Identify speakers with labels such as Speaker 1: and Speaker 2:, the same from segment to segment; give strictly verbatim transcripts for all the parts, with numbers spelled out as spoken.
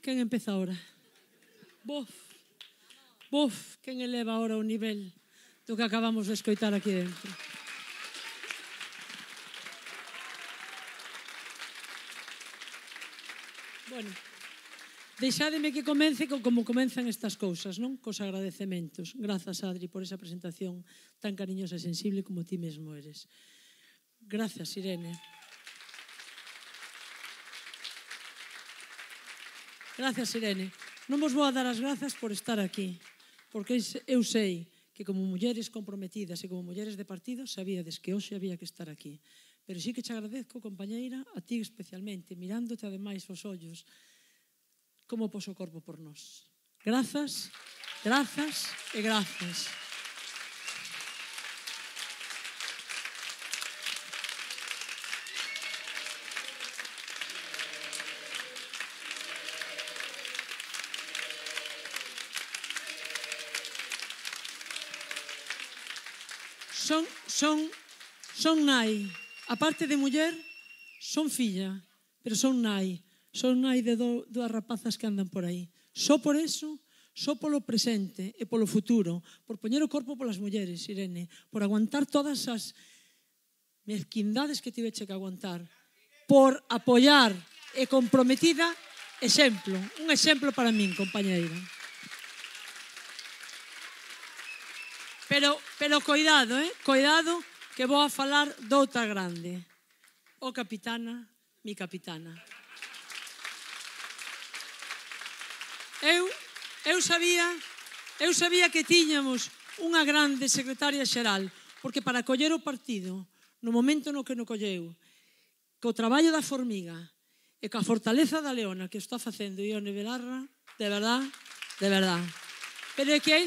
Speaker 1: quen empeza ahora? Bof, bof, quen eleva ahora o nivel do que acabamos de escoitar aquí dentro? Bueno, deixádeme que comence como comenzan estas cousas, non? Cos agradecementos. Grazas, Adri, por esa presentación tan cariñosa e sensible como ti mesmo eres. Grazas, Irene. Grazas, Irene. Non vos vou a dar as grazas por estar aquí, porque eu sei que como mulleres comprometidas e como mulleres de partido sabíades que hoxe había que estar aquí. Pero sí que te agradezco, compañeira, a ti especialmente, mirándote ademais os ollos, como pos o corpo por nós. Grazas, grazas e grazas. Son, son, son nai. A parte de muller, son filla, pero son nai. Son nai de do, dúas rapazas que andan por aí. Só por eso, só polo presente e polo futuro, por poñer o corpo polas mulleres, Irene, por aguantar todas as mezquindades que tiveche que aguantar, por apoiar e comprometida, exemplo, un exemplo para min, compañeira. Pero, pero coidado, eh? Coidado, que vou a falar doutra grande. O capitana, mi capitana. Eu, eu sabía, eu sabía que tiñamos unha grande secretaria xeral, porque para coller o partido, no momento no que no colleu, co traballo da formiga e coa fortaleza da leona que está facendo Ione Belarra, de verdad, de verdad. Pero é que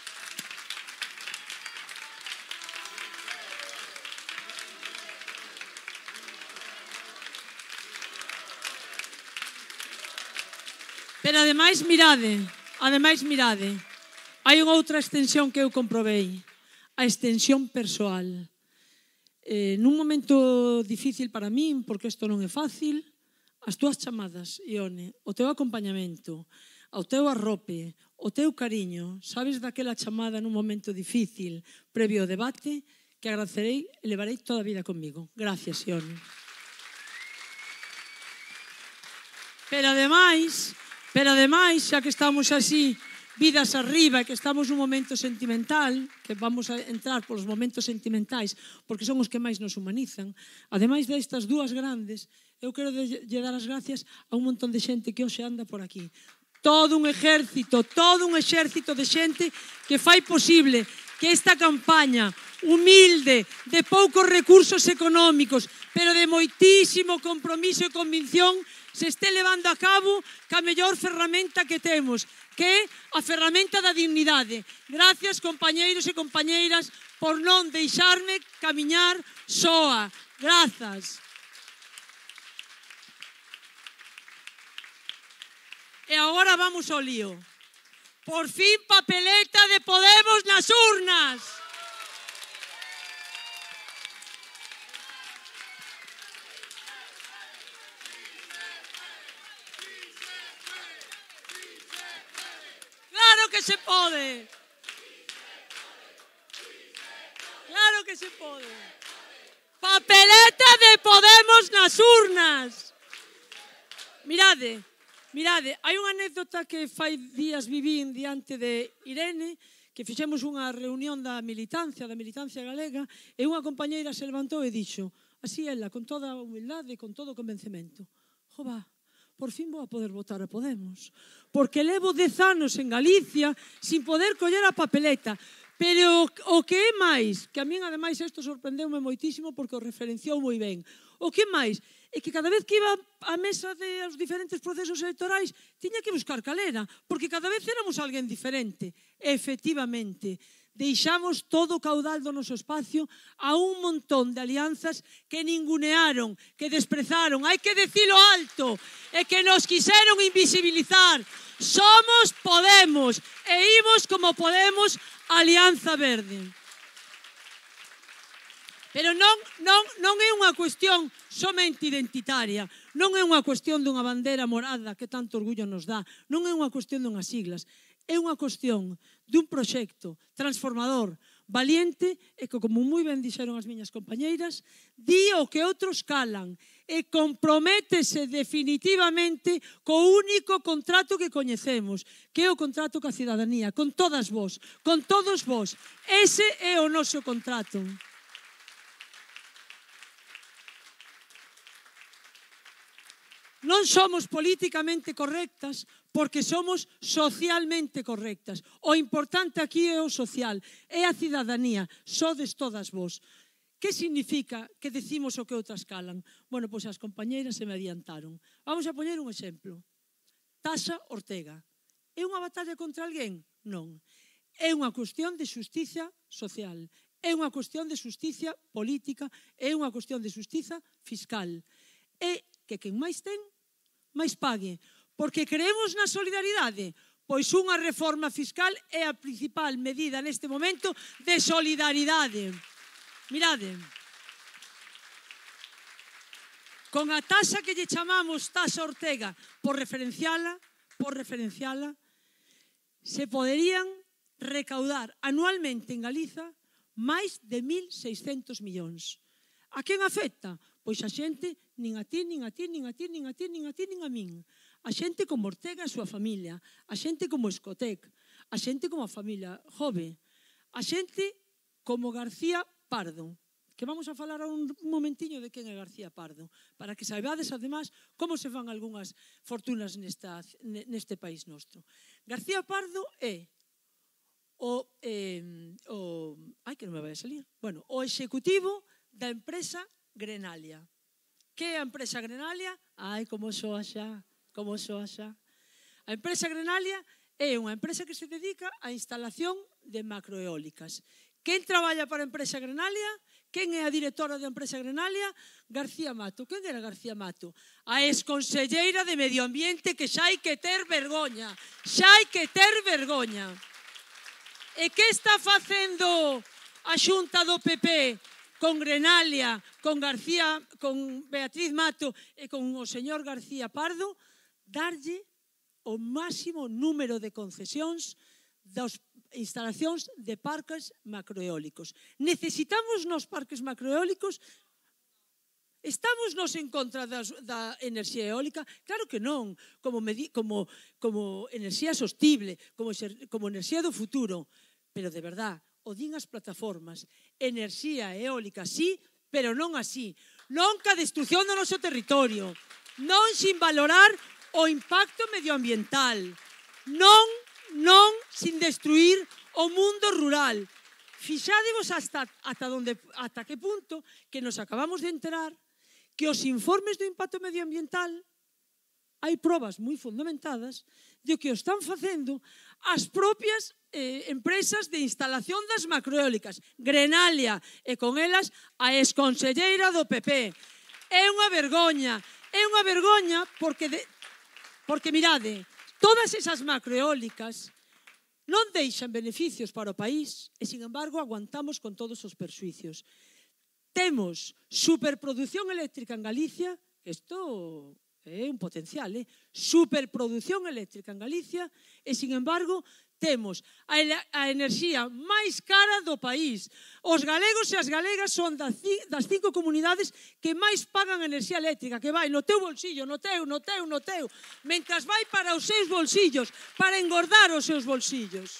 Speaker 1: Pero ademais, mirade, ademais, mirade, hai unha outra extensión que eu comprobei, a extensión persoal. Eh, nun momento difícil para min, porque isto non é fácil, as túas chamadas, Ione, o teu acompañamento, o teu arrope, o teu cariño, sabes daquela chamada nun momento difícil, previo ao debate, que agradecerei e levarei toda a vida comigo. Gracias, Ione. Pero ademais... Pero ademais, xa que estamos así, vidas arriba, que estamos nun momento sentimental, que vamos a entrar polos momentos sentimentais, porque son os que máis nos humanizan, ademais destas dúas grandes, eu quero lle dar as gracias a un montón de xente que hoxe anda por aquí. Todo un exército, todo un exército de xente que fai posible que esta campaña humilde, de poucos recursos económicos, pero de moitísimo compromiso e convicción, se este levando a cabo ca mellor ferramenta que temos, que é a ferramenta da dignidade. Gracias, compañeiros e compañeiras, por non deixarme camiñar soa. Grazas. E agora vamos ao lío. Por fin papeleta de Podemos nas urnas. Claro que se pode. Claro que se pode. Papeleta de Podemos nas urnas. Mirade, mirade, hai unha anécdota que fai días vivín diante de Irene, que fixemos unha reunión da militancia, da militancia galega, e unha compañeira se levantou e dixo, así ela, con toda a humildade e con todo o convencemento, jova, por fin vou a poder votar a Podemos, porque levo dez anos en Galicia sin poder coller a papeleta. Pero o que é máis, que a min ademais isto sorprendeume moitísimo porque o referenciou moi ben, o que é máis é que cada vez que iba á mesa dos diferentes procesos electorais tiña que buscar calera, porque cada vez éramos alguén diferente. Efectivamente, deixamos todo o caudal do noso espacio a un montón de alianzas que ningunearon, que desprezaron, hai que decilo alto, e que nos quixeron invisibilizar. Somos Podemos e imos como Podemos Alianza Verde. Pero non, non, non é unha cuestión somente identitaria, non é unha cuestión dunha bandeira morada que tanto orgullo nos dá, non é unha cuestión dunhas siglas, é unha cuestión dun proxecto transformador, valiente e que, como moi ben dixeron as miñas compañeiras, di o que outros calan e comprométese definitivamente co único contrato que coñecemos, que é o contrato ca cidadanía, con todas vos, con todos vos. Ese é o noso contrato. Non somos políticamente correctas porque somos socialmente correctas. O importante aquí é o social, é a cidadanía, sodes todas vos. Que significa que decimos o que outras calan? Bueno, pois as compañeiras se me adiantaron. Vamos a poñer un exemplo. Taxa Ortega. É unha batalla contra alguén? Non. É unha cuestión de xustiza social. É unha cuestión de xustiza política. É unha cuestión de xustiza fiscal. É que quen máis ten, máis pague. Porque creemos na solidaridade. Pois unha reforma fiscal é a principal medida neste momento de solidaridade. Mirade, con a taxa que lle chamamos taxa Ortega, por referenciala, por referenciala, se poderían recaudar anualmente en Galiza máis de mil seiscentos millóns. A quen afecta? Pois a xente, nin a ti, nin a ti, nin a ti, nin a ti, nin a ti, nin a min. A xente como Ortega e a súa familia, a xente como Escotec, a xente como a familia Jove, a xente como García Pardo, que vamos a falar un momentiño de quen é García Pardo, para que saibades, además, como se fan algunhas fortunas nesta, neste país nostro. García Pardo é o, eh, o... Ai, que non me vai a salir. Bueno, o executivo da empresa Grenalia. Que é a empresa Grenalia? Ai, como soa xa, como soa xa. A empresa Grenalia é unha empresa que se dedica á instalación de macroeólicas. Quen traballa para a empresa Grenalia? Quen é a directora da empresa Grenalia? García Mato. Quen era García Mato? A exconselleira de Medio Ambiente, que xa hai que ter vergoña. Xa hai que ter vergoña. E que está facendo a Xunta do P P con Grenalia, con García, con Beatriz Mato e con o señor García Pardo? Darlle o máximo número de concesións das instalacións de parques macroeólicos. Necesitamos nos parques macroeólicos? Estamos nos en contra das, da enerxía eólica? Claro que non, como, como, como enerxía sostible, como, como enerxía do futuro. Pero de verdad, o din as plataformas, enerxía eólica sí, pero non así. Non ca destrucción do noso territorio, non sin valorar o impacto medioambiental, non non sin destruir o mundo rural. Fixádevos hasta, hasta, donde, hasta que punto que nos acabamos de enterar que os informes do impacto medioambiental hai probas moi fundamentadas de que o están facendo as propias eh, empresas de instalación das macroeólicas, Grenalia, e con elas a exconselleira do P P. É unha vergoña, é unha vergoña porque, de, porque mirade, todas esas macroeólicas non deixan beneficios para o país e, sin embargo, aguantamos con todos os perxuicios. Temos superproducción eléctrica en Galicia, isto é un potencial, eh? Superproducción eléctrica en Galicia e, sin embargo, temos a, a enerxía máis cara do país. Os galegos e as galegas son das, das cinco comunidades que máis pagan enerxía eléctrica, que vai no teu bolsillo, no teu, no teu, no teu, mentras vai para os seus bolsillos, para engordar os seus bolsillos.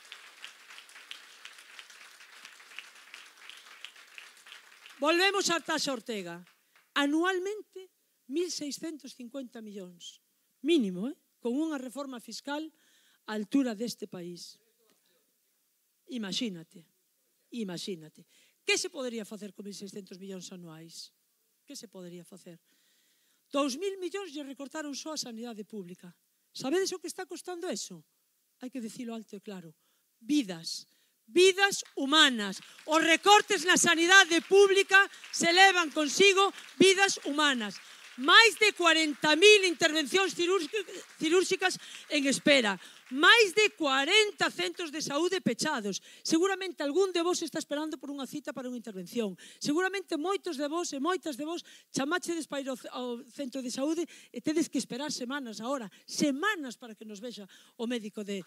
Speaker 1: Volvemos á taxa Ortega. Anualmente, mil seiscentos cincuenta millóns. Mínimo, eh? Con unha reforma fiscal a altura deste país. Imagínate, imagínate. Que se podería facer con mil seiscentos millóns anuais? Que se podería facer? Dous mil millóns lle recortaron só a sanidade pública. Sabedes o que está costando eso? Hai que dicilo alto e claro. Vidas. Vidas humanas. Os recortes na sanidade pública se levan consigo vidas humanas. máis de cuarenta mil intervencións cirúrxicas en espera, máis de cuarenta centros de saúde pechados. Seguramente algún de vos está esperando por unha cita para unha intervención. Seguramente moitos de vos e moitas de vos chamachedes para ir ao centro de saúde e tedes que esperar semanas agora, semanas para que nos vexa o médico de...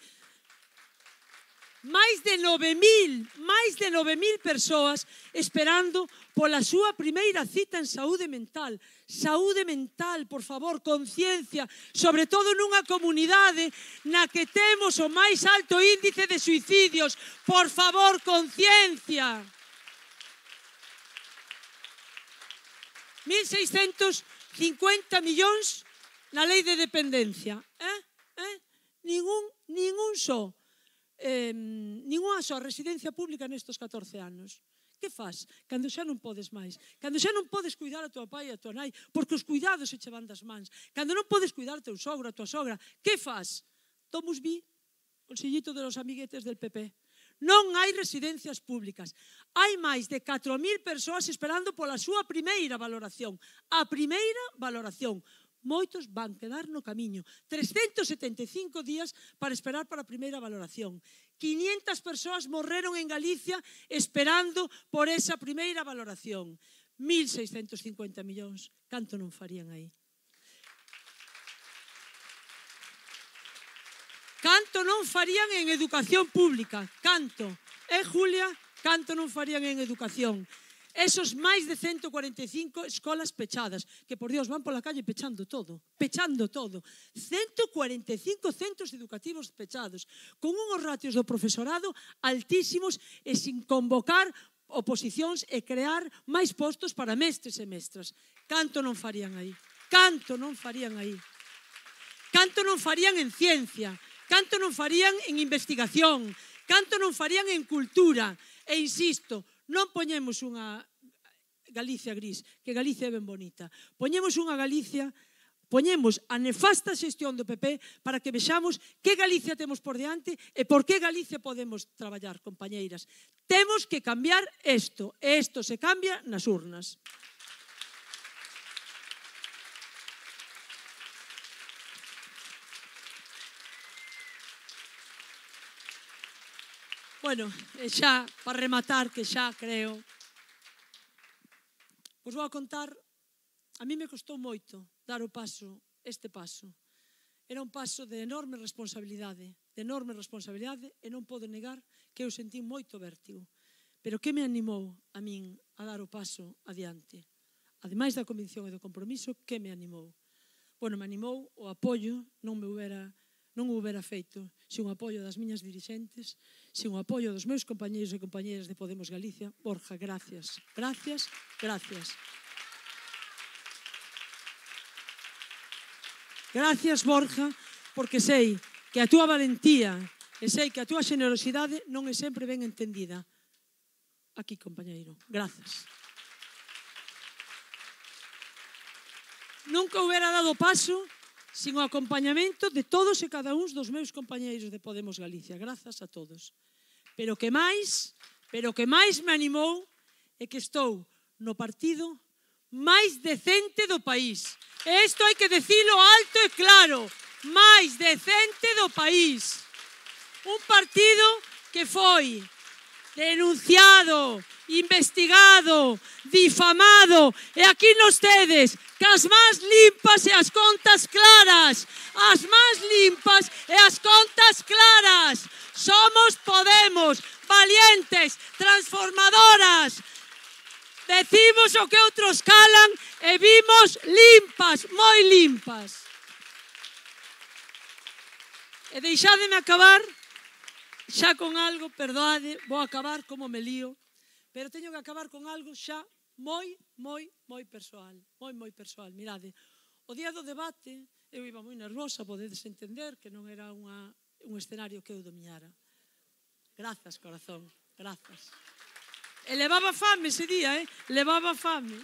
Speaker 1: Máis de nove mil, máis de nove mil persoas esperando pola súa primeira cita en saúde mental. Saúde mental, por favor, conciencia, sobre todo nunha comunidade na que temos o máis alto índice de suicidios. Por favor, conciencia. mil seiscentos cincuenta millóns na lei de dependencia. Eh? Eh? Ningún, ningún só. Eh, ninguna só residencia pública nestes catorce anos. Que faz cando xa non podes máis? Cando xa non podes cuidar a tua pai e a tua nai porque os cuidados se che van das mans. Cando non podes cuidar teu sogro, a tua sogra, que faz? Tomus vi, consellito de los amiguetes del P P. Non hai residencias públicas. Hai máis de catro mil persoas esperando pola súa primeira valoración. A primeira valoración. Moitos van quedar no camiño. trescentos setenta e cinco días para esperar para a primeira valoración. quinientas persoas morreron en Galicia esperando por esa primeira valoración. mil seiscentos cincuenta millóns. Canto non farían aí? Canto non farían en educación pública? Canto? Eh, Julia? Canto non farían en educación? Esos máis de ciento cuarenta e cinco escolas pechadas, que por Dios van pola calle pechando todo, pechando todo. ciento cuarenta e cinco centros educativos pechados, con unhos ratios do profesorado altísimos e sin convocar oposicións e crear máis postos para mestres e mestras. Canto non farían aí? Canto non farían aí? Canto non farían en ciencia? Canto non farían en investigación? Canto non farían en cultura? E insisto, non poñemos unha Galicia gris, que Galicia é ben bonita. Poñemos unha Galicia, poñemos a nefasta xestión do P P para que vexamos que Galicia temos por diante e por que Galicia podemos traballar, compañeiras. Temos que cambiar isto, e isto se cambia nas urnas. Bueno, e xa, para rematar, que xa creo, vos vou a contar, a mí me costou moito dar o paso, este paso. Era un paso de enorme responsabilidade, de enorme responsabilidade, e non podo negar que eu sentí moito vértigo. Pero que me animou a min a dar o paso adiante? Ademais da convicción e do compromiso, que me animou? Bueno, me animou o apoio, non me houbera... non o houbera feito sin o apoio das miñas dirixentes, sin o apoio dos meus compañeiros e compañeiras de Podemos Galicia. Borja, gracias, gracias, gracias. Gracias, Borja, porque sei que a túa valentía e sei que a túa xenerosidade non é sempre ben entendida. Aquí, compañeiro, gracias. Nunca houbera dado paso sin o acompañamento de todos e cada un dos meus compañeiros de Podemos Galicia. Grazas a todos. Pero que máis, pero que máis me animou é que estou no partido máis decente do país. E isto hai que dicilo alto e claro. Máis decente do país. Un partido que foi denunciado, investigado, difamado, e aquí nos tedes, que as más limpas e as contas claras, as más limpas e as contas claras. Somos Podemos, valientes, transformadoras. Decimos o que outros calan e vimos limpas, moi limpas. E deixádeme acabar xa con algo, perdoade, vou acabar como me lío, pero teño que acabar con algo xa moi, moi, moi persoal, moi, moi persoal. Mirade, o día do debate, eu iba moi nervosa, podedes entender que non era unha, un escenario que eu dominara. Grazas, corazón, grazas. E levaba fame ese día, eh? Levaba fame.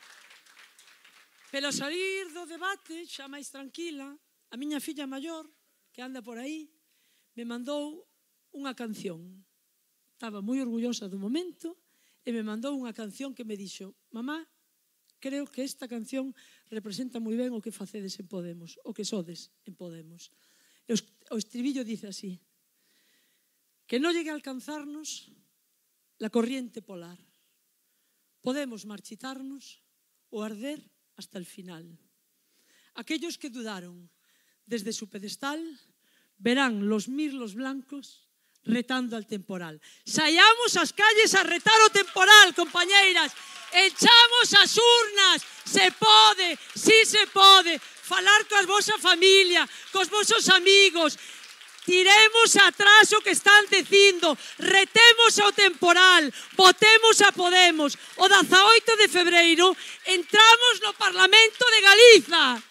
Speaker 1: Pero salir do debate, xa máis tranquila, a miña filla maior, que anda por aí, me mandou unha canción. Estaba moi orgullosa do momento e me mandou unha canción que me dixo: mamá, creo que esta canción representa moi ben o que facedes en Podemos, o que sodes en Podemos. O estribillo dice así: que no llegue a alcanzarnos la corriente polar. Podemos marchitarnos o arder hasta el final. Aquellos que dudaron desde su pedestal verán los mirlos blancos retando al temporal. Saíamos ás calles a retar o temporal, compañeiras. Echamos as urnas. Se pode, si se pode. Falar coa vosa familia, cos vosos amigos. Tiremos atrás o que están dicindo. Retemos ao temporal. Votemos a Podemos. O dezaoito de febreiro entramos no Parlamento de Galiza.